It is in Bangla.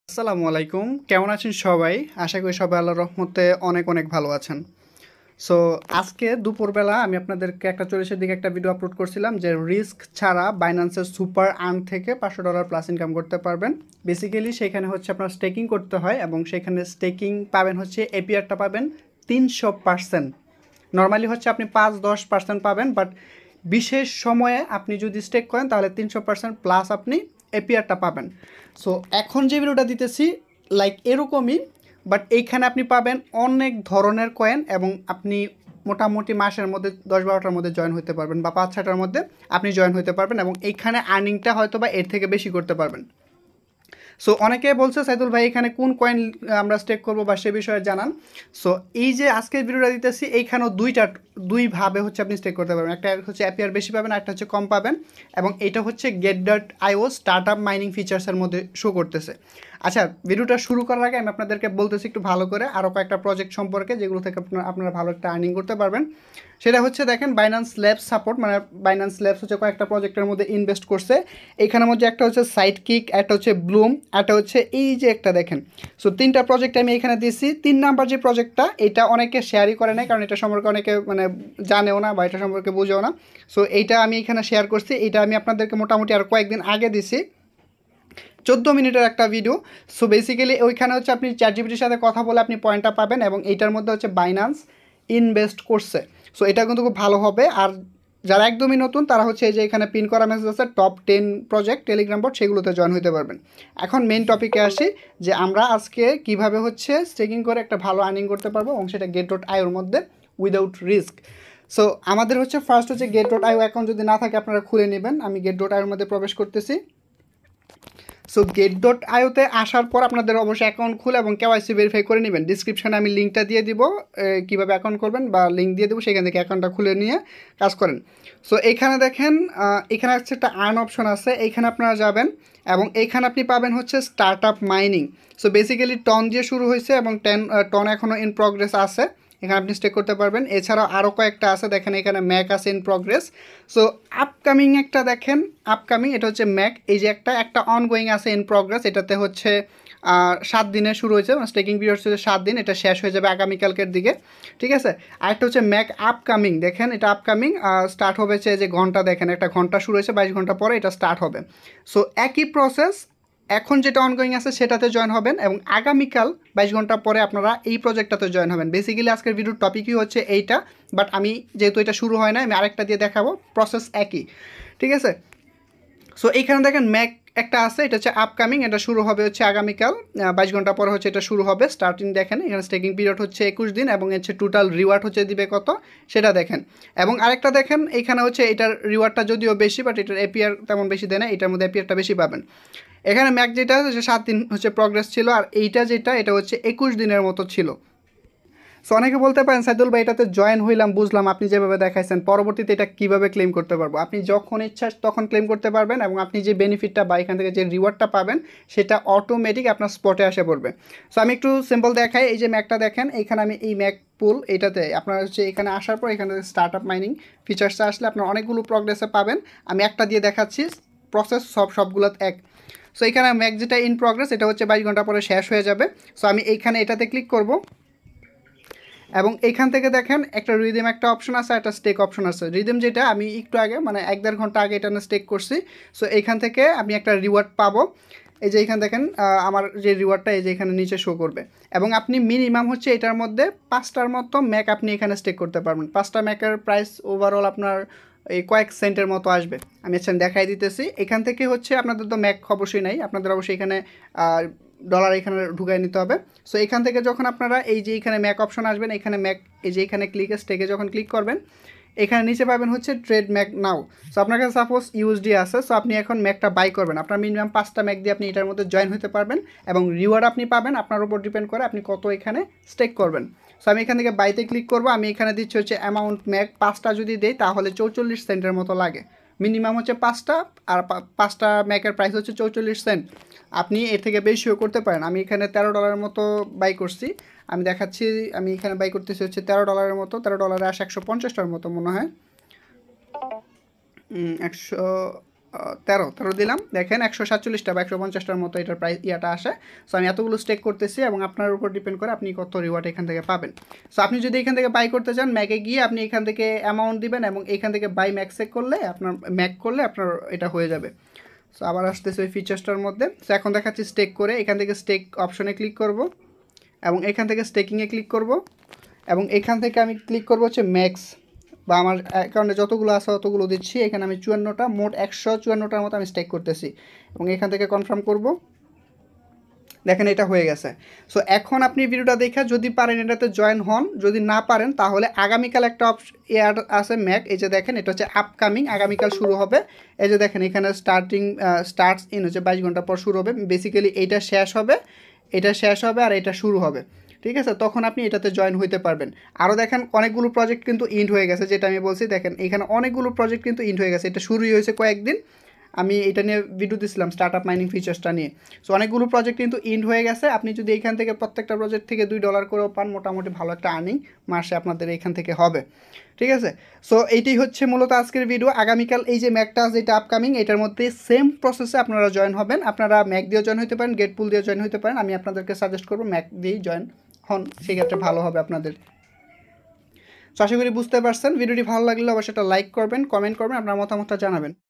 আসসালামু আলাইকুম, কেমন আছেন সবাই? আশা করি সবাই আল্লাহর রহমতে অনেক অনেক ভালো আছেন। সো আজকে দুপুরবেলা আমি আপনাদেরকে একটা 40-এর দিকে একটা ভিডিও আপলোড করছিলাম যে রিস্ক ছাড়া বাইন্যান্সের সুপার আর্ন থেকে $500 প্লাস ইনকাম করতে পারবেন। বেসিক্যালি সেখানে হচ্ছে আপনার স্টেকিং করতে হয় এবং সেখানে স্টেকিং পাবেন হচ্ছে এপিআরটা পাবেন 300%। নর্মালি হচ্ছে আপনি 5-10% পাবেন, বাট বিশেষ সময়ে আপনি যদি স্টেক করেন তাহলে 300% প্লাস আপনি এপিআরটা পাবেন। সো এখন যে ভিডিওটা দিতেছি লাইক এরকমই, বাট এইখানে আপনি পাবেন অনেক ধরনের কয়েন এবং আপনি মোটামুটি মাসের মধ্যে 10-12টার মধ্যে জয়েন হতে পারবেন বা 5-6টার মধ্যে আপনি জয়েন হতে পারবেন এবং এইখানে আর্নিংটা হয়তো বা এর থেকে বেশি করতে পারবেন। সো অনেকে বলছে সাইদুল ভাই এখানে কোন কয়েন আমরা স্টেক করবো বা সে বিষয়ে জানান। সো এই যে আজকের ভিডিওটা দিতেছি এইখানেও দুইভাবে হচ্ছে আপনি স্টেক করতে পারবেন। একটা হচ্ছে অ্যাপিয়ার বেশি পাবেন, একটা হচ্ছে কম পাবেন, এবং এটা হচ্ছে get.io স্টার্ট আপ মাইনিং ফিচার্সের মধ্যে শো করতেছে। আচ্ছা, ভিডিওটা শুরু করার আগে আমি আপনাদেরকে বলতেছি একটু ভালো করে আরও কয়েকটা প্রজেক্ট সম্পর্কে যেগুলো থেকে আপনারা ভালো একটা আর্নিং করতে পারবেন। সেটা হচ্ছে দেখেন বাইন্যান্স ল্যাবস সাপোর্ট, মানে বাইন্যান্স ল্যাবস হচ্ছে কয়েকটা প্রজেক্টের মধ্যে ইনভেস্ট করছে। এখানের মধ্যে একটা হচ্ছে সাইডকিক, একটা হচ্ছে ব্লুম, একটা হচ্ছে এই যে একটা দেখেন। সো তিনটা প্রজেক্ট আমি এখানে দিয়েছি। 3 নাম্বার যে প্রজেক্টটা, এটা অনেকে শেয়ারই করে নাই, কারণ এটা সম্পর্কে অনেকে মানে জানেও না বা এটা সম্পর্কে বুঝেও না। সো এইটা আমি এখানে শেয়ার করছি। এটা আমি আপনাদেরকে মোটামুটি আর কয়েকদিন আগে দিছি, 14 মিনিটের একটা ভিডিও। সো বেসিক্যালি ওইখানে হচ্ছে আপনি চ্যাটজিপিটির সাথে কথা বলে আপনি পয়েন্টটা পাবেন এবং এইটার মধ্যে হচ্ছে বাইন্যান্স ইনভেস্ট করছে। সো এটা কিন্তু খুব ভালো হবে। আর যারা একদমই নতুন তারা হচ্ছে এই যে এখানে পিন করা মেসেজ আছে টপ 10 প্রজেক্ট টেলিগ্রাম বোর্ড, সেগুলোতে জয়েন হতে পারবেন। এখন মেইন টপিকে আসি যে আমরা আজকে কিভাবে হচ্ছে স্টেকিং করে একটা ভালো আর্নিং করতে পারবো এবং সেটা get.ioর মধ্যে উইদাউট রিস্ক। সো আমাদের হচ্ছে ফার্স্ট হচ্ছে get.io অ্যাকাউন্ট যদি না থাকে আপনারা খুলে নেবেন। আমি get.ioর মধ্যে প্রবেশ করতেছি। সো get.ioতে আসার পর আপনাদের অবশ্যই অ্যাকাউন্ট খুলে এবং কেওয়াইসি ভেরিফাই করে নেবেন। ডিসক্রিপশানে আমি লিঙ্কটা দিয়ে দিব, কীভাবে অ্যাকাউন্ট করবেন বা লিঙ্ক দিয়ে দেবো, সেখান থেকে অ্যাকাউন্টটা খুলে নিয়ে কাজ করেন। সো এখানে দেখেন, এখানে হচ্ছে একটা আর্ন অপশন আছে, এইখানে আপনারা যাবেন এবং এইখানে আপনি পাবেন হচ্ছে startup mining. So basically TON দিয়ে শুরু হয়েছে এবং টন এখনও ইন প্রগ্রেস আছে, এখানে আপনি স্টেক করতে পারবেন। এছাড়াও আরও কয়েকটা আছে, দেখেন এখানে ম্যাক আছে ইন প্রগ্রেস। সো আপকামিং একটা দেখেন, আপকামিং এটা হচ্ছে ম্যাক, এই যে একটা অনগোয়িং আছে ইন প্রগ্রেস, এটাতে হচ্ছে 7 দিনে শুরু হয়েছে, স্টেকিং পিরিয়ড হচ্ছে 7 দিন, এটা শেষ হয়ে যাবে আগামীকালকের দিকে, ঠিক আছে। আরেকটা হচ্ছে ম্যাক আপকামিং, দেখেন এটা আপকামিং, স্টার্ট হবে যে ঘন্টা, দেখেন একটা ঘন্টা শুরু হয়েছে, 22 ঘন্টা পরে এটা স্টার্ট হবে। সো একই প্রসেস, এখন যেটা অনগোয়িং আছে সেটাতে জয়েন হবেন এবং আগামীকাল 22 ঘন্টা পরে আপনারা এই প্রজেক্টটাতে জয়েন হবেন। বেসিক্যালি আজকের ভিডিওর টপিকই হচ্ছে এইটা, বাট আমি যেহেতু এটা শুরু হয় না আমি আরেকটা দিয়ে দেখাবো, প্রসেস একই, ঠিক আছে। সো এইখানে দেখেন ম্যাক একটা আছে, এটা হচ্ছে আপকামিং, এটা শুরু হবে হচ্ছে আগামীকাল 22 ঘন্টা পরে হচ্ছে এটা শুরু হবে। স্টার্টিং দেখেন এখানে স্টেকিং পিরিয়ড হচ্ছে 21 দিন এবং হচ্ছে টোটাল রিওয়ার্ড হচ্ছে দিবে কত সেটা দেখেন। এবং আরেকটা দেখেন এখানে হচ্ছে এটার রিওয়ার্ডটা যদিও বেশি, বাট এটার এপিআর তেমন বেশি দেয় না, এটার মধ্যে এপিআরটা বেশি পাবেন। এখানে ম্যাক যেটা হচ্ছে 7 দিন হচ্ছে প্রগ্রেস ছিল, আর এইটা যেটা এটা হচ্ছে 21 দিনের মতো ছিল। সো অনেকে বলতে পারেন সাইদুল ভাই এটাতে জয়েন হইলাম বুঝলাম, আপনি যেভাবে দেখাইছেন পরবর্তীতে এটা কীভাবে ক্লেম করতে পারবো? আপনি যখন ইচ্ছা তখন ক্লেম করতে পারবেন এবং আপনি যে বেনিফিটটা বা এখান থেকে যে রিওয়ার্ডটা পাবেন সেটা অটোমেটিক আপনার স্পটে আসে পড়বে। সো আমি একটু সিম্পল দেখাই, এই যে ম্যাকটা দেখেন, এইখানে আমি এই ম্যাক পুল এইটাতে আপনার হচ্ছে এখানে আসার পর এখানে স্টার্ট আপ মাইনিং ফিচার্সটা আসলে আপনার অনেকগুলো প্রগ্রেসে পাবেন। আমি একটা দিয়ে দেখাচ্ছি, প্রসেস সবগুলো এক। সো এখানে ম্যাক যেটা ইন প্রগ্রেস এটা হচ্ছে 22 ঘন্টা পরে শেষ হয়ে যাবে। সো আমি এইখানে এটাতে ক্লিক করব এবং এইখান থেকে দেখেন একটা রিদিম একটা অপশন আছে, একটা স্টেক অপশন আছে। রিদিম যেটা আমি একটু আগে মানে 1-1.5 ঘন্টা আগে এটা স্টেক করছি। সো এইখান থেকে আমি একটা রিওয়ার্ড পাবো, এই যে এখানে দেখেন আমার যে রিওয়ার্ডটা এই যে এখানে নিচে শো করবে। এবং আপনি মিনিমাম হচ্ছে এটার মধ্যে 5টার মতো ম্যাক আপনি এখানে স্টেক করতে পারবেন। 5টা ম্যাকের প্রাইস ওভারঅল আপনার এই কয়েক সেন্টের মতো আসবে। আমি আচ্ছা দেখাই দিতেছি। এখান থেকে হচ্ছে আপনাদের তো ম্যাক অবশ্যই নাই, আপনাদের অবশ্যই এখানে ডলার এখানে ঢুকাই নিতে হবে। সো এখান থেকে যখন আপনারা এই যে এখানে ম্যাক অপশন আসবেন, এখানে ম্যাক এই যে এখানে স্টেকে যখন ক্লিক করবেন এখানে নিচে পাবেন হচ্ছে ট্রেড ম্যাক নাও। সো আপনার কাছে সাপোজ ইউএসডি আছে, সো আপনি এখন ম্যাকটা বাই করবেন, আপনার মিনিমাম 5টা ম্যাক দিয়ে আপনি এটার মধ্যে জয়েন হতে পারবেন এবং রিওয়ার্ড আপনি পাবেন আপনার উপর ডিপেন্ড করে আপনি কত এখানে স্টেক করবেন। সো আমি এখান থেকে বাইতে ক্লিক করবো, আমি এখানে দিচ্ছি হচ্ছে অ্যামাউন্ট ম্যাক 5টা যদি দেই তাহলে 44 সেন্টের মতো লাগে। মিনিমাম হচ্ছে 5টা, আর 5টা ম্যাকের প্রাইস হচ্ছে 44 সেন্ট। আপনি এর থেকে বেশিও করতে পারেন। আমি এখানে $13 মতো বাই করছি, আমি দেখাচ্ছি। আমি এখানে বাই করতেছি হচ্ছে $13 মতো, $13 আসে 150টার মতো মনে হয়, 100 তেরো দিলাম, দেখেন 147টা বা 150টার মতো এটার প্রাইস ইয়াটা আসে। সো আমি এতগুলো স্টেক করতেছি এবং আপনার উপর ডিপেন্ড করে আপনি কত রিওয়ার্ড এখান থেকে পাবেন। সো আপনি যদি এখান থেকে বাই করতে চান, ম্যাকে গিয়ে আপনি এখান থেকে অ্যামাউন্ট দিবেন এবং এখান থেকে বাই ম্যাক্সে করলে আপনার এটা হয়ে যাবে। সো আবার আসতেছে ওই ফিচার্সটার মধ্যে। সো এখন দেখাচ্ছি স্টেক করে, এখান থেকে স্টেক অপশনে ক্লিক করব এবং এখান থেকে স্টেকিংয়ে ক্লিক করব এবং এখান থেকে আমি ক্লিক করব হচ্ছে ম্যাক্স, বা আমার অ্যাকাউন্টে যতগুলো আছে ততগুলো দিচ্ছি। এখানে আমি 54টা, মোট 154টার মতো আমি স্টেক করতেছি এবং এখান থেকে কনফার্ম করব। দেখেন এটা হয়ে গেছে। সো এখন আপনি ভিডিওটা দেখে যদি পারেন এটাতে জয়েন হন, যদি না পারেন তাহলে আগামীকাল একটা এয়ার আছে ম্যাক, এই যে দেখেন এটা হচ্ছে আপকামিং, আগামীকাল শুরু হবে। এই যে দেখেন এখানে স্টার্টস ইন হচ্ছে 22 ঘন্টা পর শুরু হবে। বেসিক্যালি এটা শেষ হবে, আর এটা শুরু হবে, ঠিক আছে? তখন আপনি এটাতে জয়েন হইতে পারবেন। আরও দেখেন অনেকগুলো প্রজেক্ট কিন্তু ইন্ড হয়ে গেছে, যেটা আমি বলছি। দেখেন এখানে অনেকগুলো প্রজেক্ট কিন্তু ইন্ড হয়ে গেছে, এটা শুরুই হয়েছে কয়েকদিন। আমি এটা নিয়ে ভিডিও দিছিলাম স্টার্ট আপ মাইনিং ফিচার্সটা নিয়ে। সো অনেকগুলো প্রজেক্ট কিন্তু ইন্ড হয়ে গেছে। আপনি যদি এইখান থেকে প্রত্যেকটা প্রজেক্ট থেকে $2 করেও পান, মোটামুটি ভালো একটা আর্নিং মাসে আপনাদের এইখান থেকে হবে, ঠিক আছে? সো এইটাই হচ্ছে মূলত আজকের ভিডিও। আগামীকাল এই যে ম্যাকটা যেটা আপকামিং, এটার মধ্যে সেম প্রসেসে আপনারা জয়েন হবেন। আপনারা ম্যাক দিয়ে জয়েন হতে পারেন, গেট পুল দিয়ে জয়েন হতে পারেন। আমি আপনাদেরকে সাজেস্ট করবো ম্যাক দিয়েই জয়েন হন, সেক্ষেত্রে ভালো হবে আপনাদের। সো আশা করি বুঝতে পারছেন। ভিডিওটি ভালো লাগলে অবশ্যই একটা লাইক করবেন, কমেন্ট করবেন, আপনার মতামতটা জানাবেন।